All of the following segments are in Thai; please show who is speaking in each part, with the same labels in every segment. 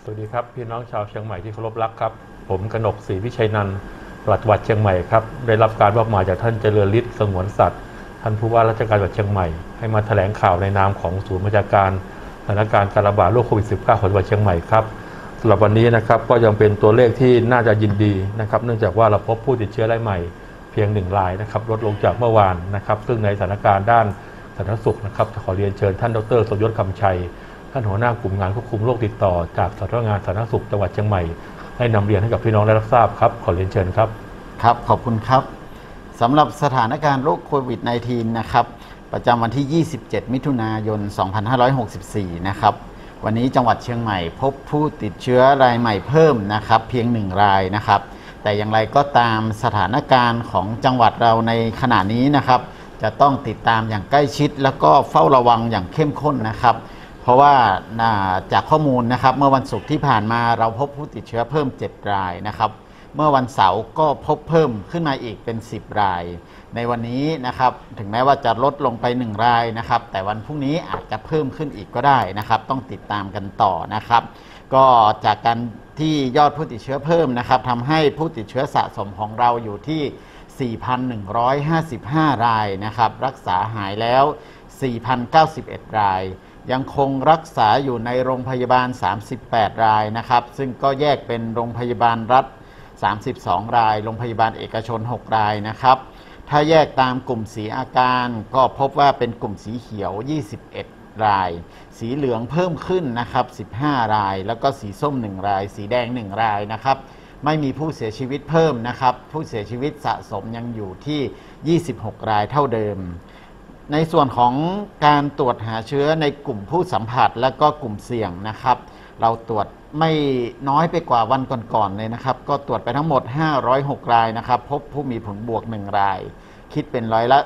Speaker 1: สวัสดีครับพี่น้องชาวเชียงใหม่ที่เคารพรักครับผมกนกศรีวิชัยนันท์ปลัดจังหวัดเชียงใหม่ครับได้รับการมอบหมายจากท่านเจริญฤทธิ์สงวนสัตว์ท่านผู้ว่าราชการจังหวัดเชียงใหม่ให้มาแถลงข่าวในนามของศูนย์บัญชาการสถานการณ์การระบาดโรคโควิด -19 ของจังหวัดเชียงใหม่ครับสำหรับวันนี้นะครับก็ยังเป็นตัวเลขที่น่าจะยินดีนะครับเนื่องจากว่าเราพบผู้ติดเชื้อรายใหม่เพียง1 รายนะครับลดลงจากเมื่อวานนะครับซึ่งในสถานการณ์ด้านสาธารณสุขนะครับขอเรียนเชิญท่านดร.สมยศคำชัยท่านหัวหน้ากลุ่มงานควบคุมโรคติดต่อจากสำนักงานสาธารณสุขจังหวัดเชียงใหม่ให้นำเรียนให้กับพี่น้องได้รับทราบครับขอเรียนเชิญครับ
Speaker 2: ครับขอบคุณครับสำหรับสถานการณ์โรคโควิด -19 นะครับประจำวันที่ 27 มิถุนายน 2564 นะครับวันนี้จังหวัดเชียงใหม่พบผู้ติดเชื้อรายใหม่เพิ่มนะครับเพียง1 รายนะครับแต่อย่างไรก็ตามสถานการณ์ของจังหวัดเราในขณะนี้นะครับจะต้องติดตามอย่างใกล้ชิดแล้วก็เฝ้าระวังอย่างเข้มข้นนะครับเพราะว่าจากข้อมูลนะครับเมื่อวันศุกร์ที่ผ่านมาเราพบผู้ติดเชื้อเพิ่ม7 รายนะครับเมื่อวันเสาร์ก็พบเพิ่มขึ้นมาอีกเป็น10 รายในวันนี้นะครับถึงแม้ว่าจะลดลงไป1 รายนะครับแต่วันพรุ่งนี้อาจจะเพิ่มขึ้นอีกก็ได้นะครับต้องติดตามกันต่อนะครับก็จากการที่ยอดผู้ติดเชื้อเพิ่มนะครับทำให้ผู้ติดเชื้อสะสมของเราอยู่ที่ 4,155 รายนะครับรักษาหายแล้ว 4,091 รายยังคงรักษาอยู่ในโรงพยาบาล38 รายนะครับซึ่งก็แยกเป็นโรงพยาบาลรัฐ32 รายโรงพยาบาลเอกชน6 รายนะครับถ้าแยกตามกลุ่มสีอาการก็พบว่าเป็นกลุ่มสีเขียว21 รายสีเหลืองเพิ่มขึ้นนะครับ15 รายแล้วก็สีส้ม1 รายสีแดง1 รายนะครับไม่มีผู้เสียชีวิตเพิ่มนะครับผู้เสียชีวิตสะสมยังอยู่ที่26 รายเท่าเดิมในส่วนของการตรวจหาเชื้อในกลุ่มผู้สัมผัสและก็กลุ่มเสี่ยงนะครับเราตรวจไม่น้อยไปกว่าวันก่อนๆเลยนะครับก็ตรวจไปทั้งหมด506 รายนะครับพบผู้มีผลบวก1 รายคิดเป็นร้อยละ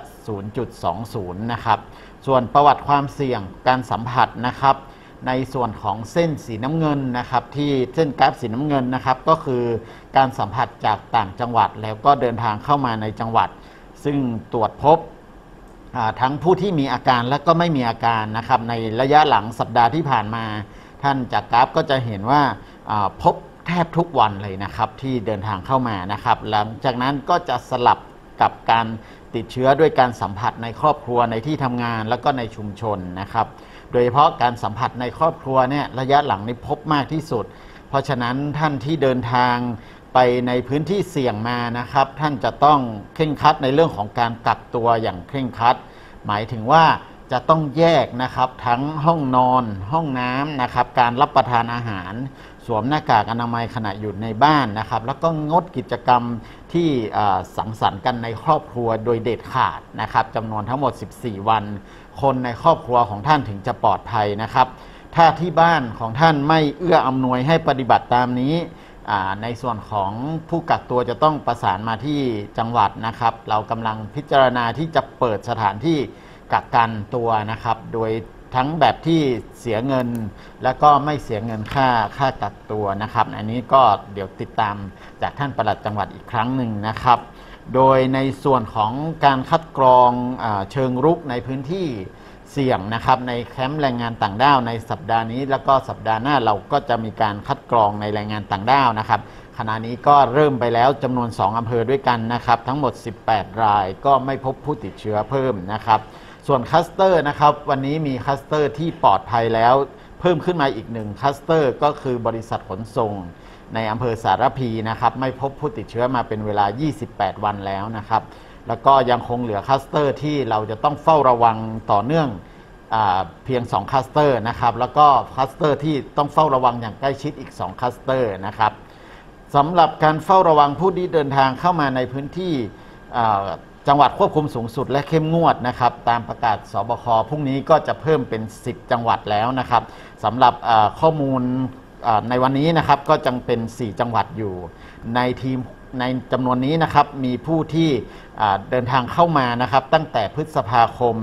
Speaker 2: 0.20 นะครับส่วนประวัติความเสี่ยงการสัมผัสนะครับในส่วนของเส้นสีน้ำเงินนะครับที่เส้นกราฟสีน้ำเงินนะครับก็คือการสัมผัสจากต่างจังหวัดแล้วก็เดินทางเข้ามาในจังหวัดซึ่งตรวจพบทั้งผู้ที่มีอาการและก็ไม่มีอาการนะครับในระยะหลังสัปดาห์ที่ผ่านมาท่านจากกราฟก็จะเห็นว่าพบแทบทุกวันเลยนะครับที่เดินทางเข้ามานะครับหลังจากนั้นก็จะสลับกับการติดเชื้อด้วยการสัมผัสในครอบครัวในที่ทำงานแล้วก็ในชุมชนนะครับโดยเฉพาะการสัมผัสในครอบครัวเนี่ยระยะหลังนี้พบมากที่สุดเพราะฉะนั้นท่านที่เดินทางไปในพื้นที่เสี่ยงมานะครับท่านจะต้องเคร่งครัดในเรื่องของการกักตัวอย่างเคร่งครัดหมายถึงว่าจะต้องแยกนะครับทั้งห้องนอนห้องน้ำนะครับการรับประทานอาหารสวมหน้ากากอนามัยขณะอยู่ในบ้านนะครับแล้วก็งดกิจกรรมที่สังสรรค์กันในครอบครัวโดยเด็ดขาดนะครับจำนวนทั้งหมด14 วันคนในครอบครัวของท่านถึงจะปลอดภัยนะครับถ้าที่บ้านของท่านไม่เอื้ออำนวยให้ปฏิบัติตามนี้ในส่วนของผู้กักตัวจะต้องประสานมาที่จังหวัดนะครับเรากำลังพิจารณาที่จะเปิดสถานที่กักกันตัวนะครับโดยทั้งแบบที่เสียเงินแล้วก็ไม่เสียเงินค่ากักตัวนะครับอันนี้ก็เดี๋ยวติดตามจากท่านปลัดจังหวัดอีกครั้งหนึ่งนะครับโดยในส่วนของการคัดกรองเชิงรุกในพื้นที่เสี่ยงนะครับในแคมป์แรงงานต่างด้าวในสัปดาห์นี้แล้วก็สัปดาห์หน้าเราก็จะมีการคัดกรองในแรงงานต่างด้าวนะครับขณะนี้ก็เริ่มไปแล้วจำนวน2 อำเภอด้วยกันนะครับทั้งหมด18 รายก็ไม่พบผู้ติดเชื้อเพิ่มนะครับส่วนคลัสเตอร์นะครับวันนี้มีคลัสเตอร์ที่ปลอดภัยแล้วเพิ่มขึ้นมาอีก1 คลัสเตอร์ก็คือบริษัทขนส่งในอำเภอสารพีนะครับไม่พบผู้ติดเชื้อมาเป็นเวลา28 วันแล้วนะครับแล้วก็ยังคงเหลือคลัสเตอร์ที่เราจะต้องเฝ้าระวังต่อเนื่องเพียง2 คลัสเตอร์นะครับแล้วก็คลัสเตอร์ที่ต้องเฝ้าระวังอย่างใกล้ชิดอีก2 คลัสเตอร์นะครับสำหรับการเฝ้าระวังผู้ที่เดินทางเข้ามาในพื้นที่จังหวัดควบคุมสูงสุดและเข้มงวดนะครับตามประกาศสบคพรุ่งนี้ก็จะเพิ่มเป็น10 จังหวัดแล้วนะครับสำหรับข้อมูลในวันนี้นะครับก็จังเป็น4 จังหวัดอยู่ในจำนวนนี้นะครับมีผู้ที่เดินทางเข้ามานะครับตั้งแต่พฤษภาคม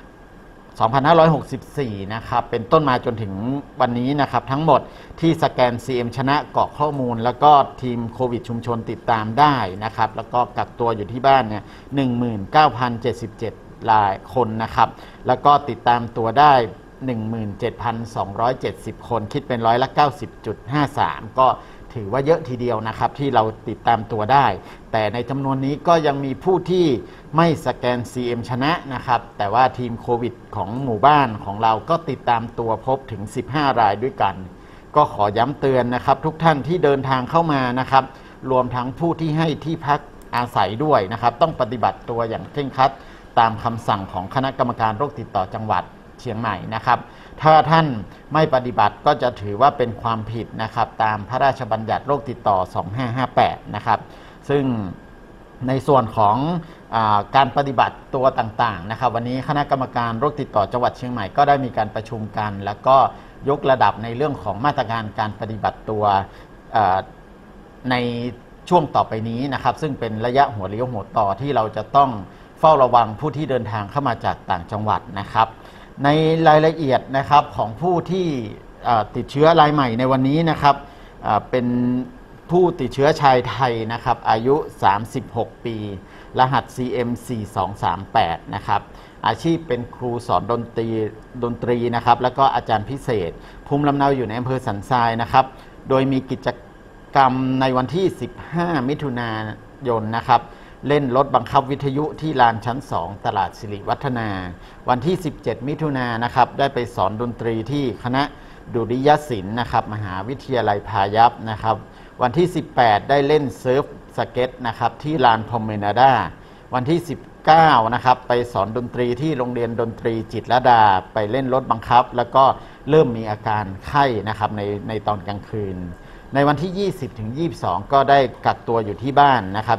Speaker 2: 2564นะครับเป็นต้นมาจนถึงวันนี้นะครับทั้งหมดที่สแกน CM ชนะกรอกข้อมูลแล้วก็ทีมโควิดชุมชนติดตามได้นะครับแล้วก็กักตัวอยู่ที่บ้านเนี่ย 19,077 รายคนนะครับแล้วก็ติดตามตัวได้ 17,270 คนคิดเป็นร้อยละ 90.53 ก็ถือว่าเยอะทีเดียวนะครับที่เราติดตามตัวได้ แต่ในจำนวนนี้ก็ยังมีผู้ที่ไม่สแกน CM ชนะนะครับแต่ว่าทีมโควิดของหมู่บ้านของเราก็ติดตามตัวพบถึง 15 รายด้วยกันก็ขอย้ำเตือนนะครับทุกท่านที่เดินทางเข้ามานะครับรวมทั้งผู้ที่ให้ที่พักอาศัยด้วยนะครับต้องปฏิบัติตัวอย่างเคร่งครัดตามคำสั่งของคณะกรรมการโรคติดต่อจังหวัดเชียงใหม่นะครับถ้าท่านไม่ปฏิบัติก็จะถือว่าเป็นความผิดนะครับตามพระราชบัญญัติโรคติดต่อ 2558 นะครับซึ่งในส่วนของการปฏิบัติตัวต่างๆนะครับวันนี้คณะกรรมการโรคติดต่อจังหวัดเชียงใหม่ก็ได้มีการประชุมกันแล้วก็ยกระดับในเรื่องของมาตรการการปฏิบัติตัวในช่วงต่อไปนี้นะครับซึ่งเป็นระยะหัวเลี้ยวหัวต่อที่เราจะต้องเฝ้าระวังผู้ที่เดินทางเข้ามาจากต่างจังหวัดนะครับในรายละเอียดนะครับของผู้ที่ติดเชื้อรายใหม่ในวันนี้นะครับเป็นผู้ติดเชื้อชายไทยนะครับอายุ36 ปีรหัส CM 4238นะครับอาชีพเป็นครูสอนดนตรีนะครับแล้วก็อาจารย์พิเศษภูมิลำเนาอยู่ในอำเภอสันทรายนะครับโดยมีกิจกรรมในวันที่15 มิถุนายนนะครับเล่นรถบังคับวิทยุที่ลานชั้น 2 ตลาดสิริวัฒนาวันที่17 มิถุนายนนะครับได้ไปสอนดนตรีที่คณะดุริยศิลป์นะครับมหาวิทยาลัยพายัพนะครับวันที่18ได้เล่นเซิร์ฟสเก็ตนะครับที่ลานพรเมนาดาวันที่19นะครับไปสอนดนตรีที่โรงเรียนดนตรีจิตรลดาไปเล่นรถบังคับแล้วก็เริ่มมีอาการไข้นะครับในตอนกลางคืนในวันที่ 20 ถึง 22 ก็ได้กักตัวอยู่ที่บ้านนะครับ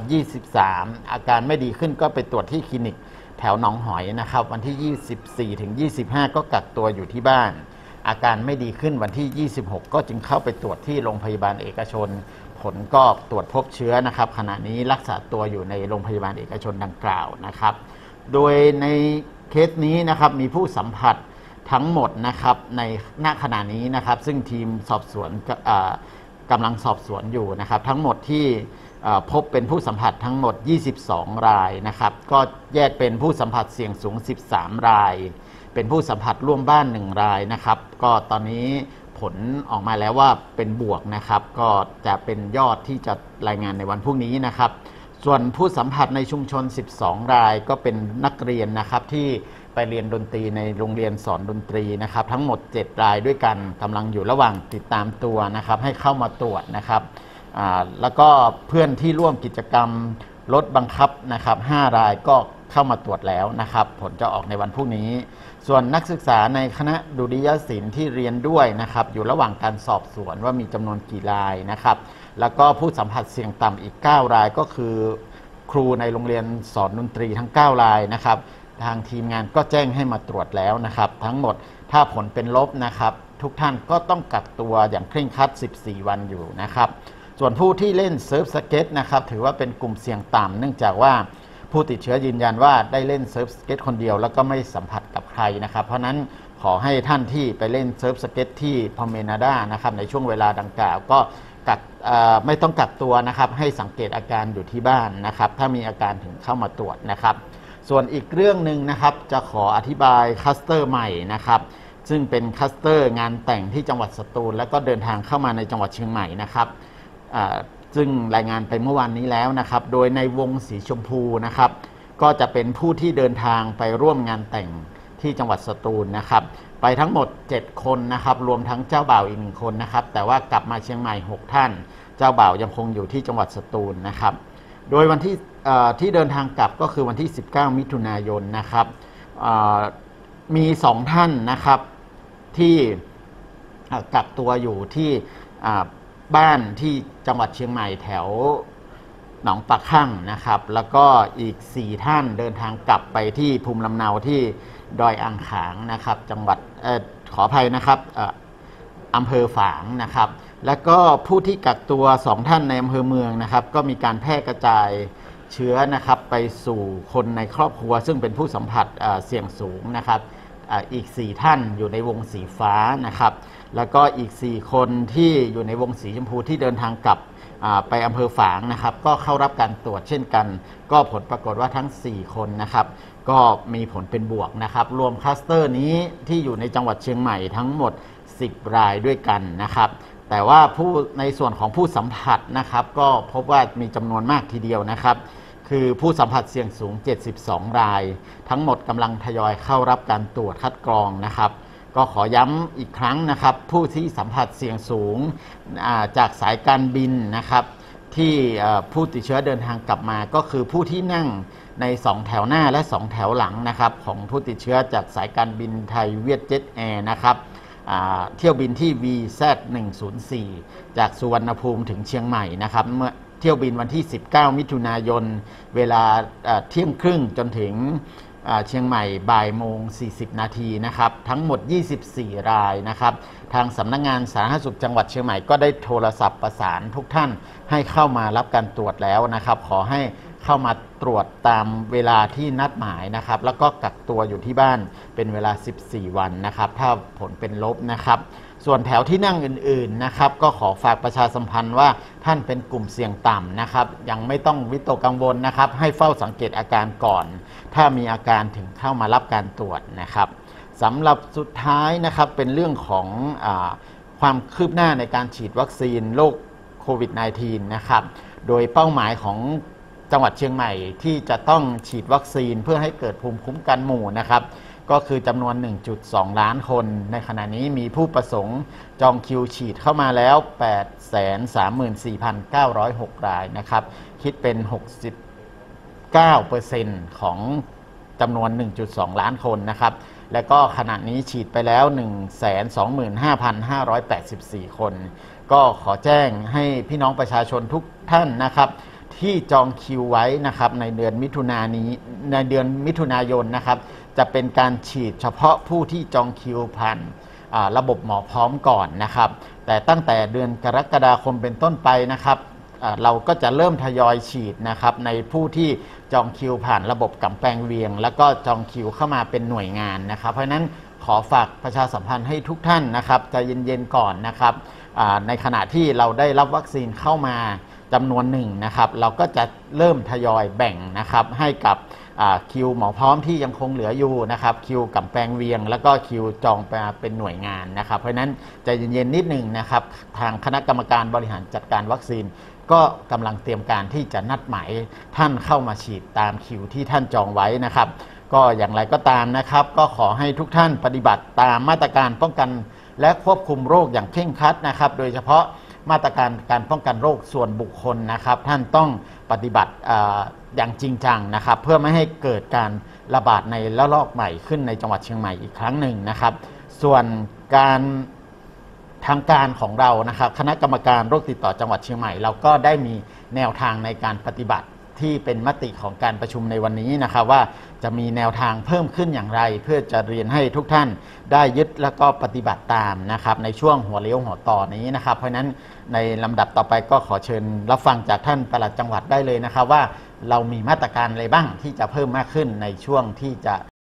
Speaker 2: 23 อาการไม่ดีขึ้นก็ไปตรวจที่คลินิกแถวหนองหอยนะครับวันที่ 24 ถึง 25 ก็กักตัวอยู่ที่บ้านอาการไม่ดีขึ้นวันที่ 26 ก็จึงเข้าไปตรวจที่โรงพยาบาลเอกชนผลก็ตรวจพบเชื้อนะครับขณะนี้รักษาตัวอยู่ในโรงพยาบาลเอกชนดังกล่าวนะครับโดยในเคสนี้นะครับมีผู้สัมผัสทั้งหมดนะครับในณขณะนี้นะครับซึ่งทีมสอบสวนกำลังสอบสวนอยู่นะครับทั้งหมดที่พบเป็นผู้สัมผัสทั้งหมด22 รายนะครับก็แยกเป็นผู้สัมผัสเสี่ยงสูง13 รายเป็นผู้สัมผัสร่วมบ้าน1 รายนะครับก็ตอนนี้ผลออกมาแล้วว่าเป็นบวกนะครับก็จะเป็นยอดที่จะรายงานในวันพรุ่งนี้นะครับส่วนผู้สัมผัสในชุมชน12 รายก็เป็นนักเรียนนะครับที่ไปเรียนดนตรีในโรงเรียนสอนดนตรีนะครับทั้งหมด7 รายด้วยกันกำลังอยู่ระหว่างติดตามตัวนะครับให้เข้ามาตรวจนะครับแล้วก็เพื่อนที่ร่วมกิจกรรมรถบังคับนะครับ5 รายก็เข้ามาตรวจแล้วนะครับผลจะออกในวันพรุ่งนี้ส่วนนักศึกษาในคณะดุริยศิลป์ที่เรียนด้วยนะครับอยู่ระหว่างการสอบสวนว่ามีจำนวนกี่รายนะครับแล้วก็ผู้สัมผัสเสี่ยงต่ำอีก9 รายก็คือครูในโรงเรียนสอนดนตรีทั้ง9 รายนะครับทางทีมงานก็แจ้งให้มาตรวจแล้วนะครับทั้งหมดถ้าผลเป็นลบนะครับทุกท่านก็ต้องกักตัวอย่างเคร่งครัด14 วันอยู่นะครับส่วนผู้ที่เล่นเซิร์ฟสเก็ตนะครับถือว่าเป็นกลุ่มเสี่ยงต่ำเนื่องจากว่าผู้ติดเชื้อยืนยันว่าได้เล่นเซิร์ฟสเก็ตคนเดียวแล้วก็ไม่สัมผัสกับใครนะครับเพราะนั้นขอให้ท่านที่ไปเล่นเซิร์ฟสเก็ตที่พอมเมนาดานะครับในช่วงเวลาดังกล่าวก็ไม่ต้องกักตัวนะครับให้สังเกตอาการอยู่ที่บ้านนะครับถ้ามีอาการถึงเข้ามาตรวจนะครับส่วนอีกเรื่องหนึ่งนะครับจะขออธิบายคลัสเตอร์ใหม่นะครับซึ่งเป็นคลัสเตอร์งานแต่งที่จังหวัดสตูลแล้วก็เดินทางเข้ามาในจังหวัดเชียงใหม่นะครับซึ่งรายงานไปเมื่อวานนี้แล้วนะครับโดยในวงสีชมพูนะครับก็จะเป็นผู้ที่เดินทางไปร่วมงานแต่งที่จังหวัดสตูลนะครับไปทั้งหมด7 คนนะครับรวมทั้งเจ้าบ่าวอีก1 คนนะครับแต่ว่ากลับมาเชียงใหม่6 ท่านเจ้าบ่าวยังคงอยู่ที่จังหวัดสตูลนะครับโดยวันที่เดินทางกลับก็คือวันที่19 มิถุนายนนะครับมี2 ท่านนะครับที่กักตัวอยู่ที่บ้านที่จังหวัดเชียงใหม่แถวหนองปากคั่งนะครับแล้วก็อีก4 ท่านเดินทางกลับไปที่ภูมิลำเนาที่ดอยอ่างขางนะครับจังหวัดขออภัยนะครับอำเภอฝางนะครับแล้วก็ผู้ที่กักตัว 2 ท่านในอำเภอเมืองนะครับก็มีการแพร่กระจายเชื้อนะครับไปสู่คนในครอบครัวซึ่งเป็นผู้สัมผัสเสี่ยงสูงนะครับอีก4 ท่านอยู่ในวงสีฟ้านะครับแล้วก็อีก4 คนที่อยู่ในวงสีชมพูที่เดินทางกลับไปอำเภอฝางนะครับก็เข้ารับการตรวจเช่นกันก็ผลปรากฏว่าทั้ง4 คนนะครับก็มีผลเป็นบวกนะครับรวมคลัสเตอร์นี้ที่อยู่ในจังหวัดเชียงใหม่ทั้งหมด10 รายด้วยกันนะครับแต่ว่าในส่วนของผู้สัมผัสนะครับก็พบว่ามีจำนวนมากทีเดียวนะครับคือผู้สัมผัสเสี่ยงสูง72 รายทั้งหมดกำลังทยอยเข้ารับการตรวจคัดกรองนะครับก็ขอย้ำอีกครั้งนะครับผู้ที่สัมผัสเสี่ยงสูงจากสายการบินนะครับที่ผู้ติดเชื้อเดินทางกลับมาก็คือผู้ที่นั่งใน2แถวหน้าและ2แถวหลังนะครับของผู้ติดเชื้อจากสายการบินไทยเวียดเจ็ตแอร์นะครับเที่ยวบินที่ VZ104 จากสุวรรณภูมิถึงเชียงใหม่นะครับเมื่อเที่ยวบินวันที่19 มิถุนายนเวลาเที่ยงครึ่งจนถึงเชียงใหม่บ่ายโมง40 นาทีนะครับทั้งหมด24 รายนะครับทางสำนักงานสาธารณสุขจังหวัดเชียงใหม่ก็ได้โทรศัพท์ประสานทุกท่านให้เข้ามารับการตรวจแล้วนะครับขอให้เข้ามาตรวจตามเวลาที่นัดหมายนะครับแล้วก็กักตัวอยู่ที่บ้านเป็นเวลา14 วันนะครับถ้าผลเป็นลบนะครับส่วนแถวที่นั่งอื่นๆนะครับก็ขอฝากประชาสัมพันธ์ว่าท่านเป็นกลุ่มเสี่ยงต่ำนะครับยังไม่ต้องวิตกกังวลนะครับให้เฝ้าสังเกตอาการก่อนถ้ามีอาการถึงเข้ามารับการตรวจนะครับสำหรับสุดท้ายนะครับเป็นเรื่องของความคืบหน้าในการฉีดวัคซีนโรคโควิด -19 นะครับโดยเป้าหมายของจังหวัดเชียงใหม่ที่จะต้องฉีดวัคซีนเพื่อให้เกิดภูมิคุ้มกันหมู่นะครับก็คือจำนวน 1.2 ล้านคนในขณะนี้มีผู้ประสงค์จองคิวฉีดเข้ามาแล้ว 834,906 รายนะครับคิดเป็น 69% ของจำนวน 1.2 ล้านคนนะครับและก็ขณะนี้ฉีดไปแล้ว 125,584 คนก็ขอแจ้งให้พี่น้องประชาชนทุกท่านนะครับที่จองคิวไว้นะครับในเดือนมิถุนายนนะครับจะเป็นการฉีดเฉพาะผู้ที่จองคิวผ่านระบบหมอพร้อมก่อนนะครับแต่ตั้งแต่เดือนกรกฎาคมเป็นต้นไปนะครับเราก็จะเริ่มทยอยฉีดนะครับในผู้ที่จองคิวผ่านระบบกำแพงเวียงแล้วก็จองคิวเข้ามาเป็นหน่วยงานนะครับเพราะฉะนั้นขอฝากประชาสัมพันธ์ให้ทุกท่านนะครับใจเย็นๆก่อนนะครับในขณะที่เราได้รับวัคซีนเข้ามาจำนวนหนึ่งนะครับเราก็จะเริ่มทยอยแบ่งนะครับให้กับคิวหมอพร้อมที่ยังคงเหลืออยู่นะครับคิวกำแพงเวียงแล้วก็คิวจองไปเป็นหน่วยงานนะครับเพราะฉะนั้นใจเย็นๆนิดหนึ่งนะครับทางคณะกรรมการบริหารจัดการวัคซีนก็กำลังเตรียมการที่จะนัดหมายท่านเข้ามาฉีดตามคิวที่ท่านจองไว้นะครับก็อย่างไรก็ตามนะครับก็ขอให้ทุกท่านปฏิบัติตามมาตรการป้องกันและควบคุมโรคอย่างเคร่งครัดนะครับโดยเฉพาะมาตรการการป้องกันโรคส่วนบุคคลนะครับท่านต้องปฏิบัติอย่างจริงจังนะครับเพื่อไม่ให้เกิดการระบาดในระลอกใหม่ขึ้นในจังหวัดเชียงใหม่อีกครั้งหนึ่งนะครับส่วนการทางการของเรานะครับคณะกรรมการโรคติดต่อจังหวัดเชียงใหม่เราก็ได้มีแนวทางในการปฏิบัติที่เป็นมติของการประชุมในวันนี้นะครับว่าจะมีแนวทางเพิ่มขึ้นอย่างไรเพื่อจะเรียนให้ทุกท่านได้ยึดแล้วก็ปฏิบัติตามนะครับในช่วงหัวเลี้ยวหัวต่อนี้นะครับเพราะฉะนั้นในลำดับต่อไปก็ขอเชิญรับฟังจากท่านปลัดจังหวัดได้เลยนะครับว่าเรามีมาตรการอะไรบ้างที่จะเพิ่มมากขึ้นในช่วงที่จะ